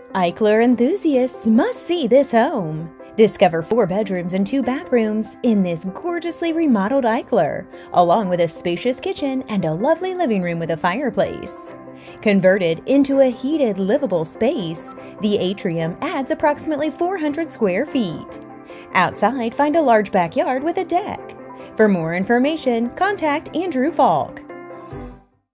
Eichler enthusiasts must see this home. Discover 4 bedrooms and 2 bathrooms in this gorgeously remodeled Eichler, along with a spacious kitchen and a lovely living room with a fireplace. Converted into a heated, livable space, the atrium adds approximately 400 square feet. Outside, find a large backyard with a deck. For more information, contact Andrew Falk.